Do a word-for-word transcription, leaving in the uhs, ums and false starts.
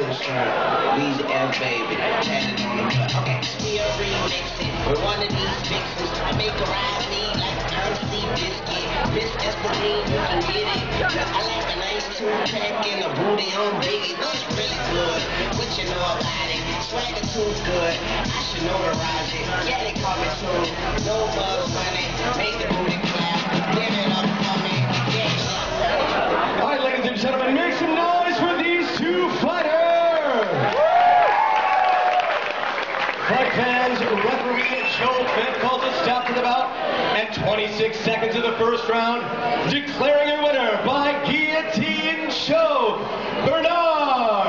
to the string. Weezy F baby, tatted on the butt. Okay, still remixing with one of these fixes. I make a ride me like a currency biscuit. Miss Espadine, you can get it. I like a nice two-pack and a booty on Biggie. Looks really good. What you know about it? Swagger too good. I should notarize it. Yeah, they call me soon. No bugs money. Make the booty clap. Give it up for me. Yeah. All right, ladies and gentlemen, make some noise for these two fighters. Fight fans, referee Joe Finn calls a stop to the bout at twenty-six seconds of the first round, declaring a winner by guillotine choke, Bernard.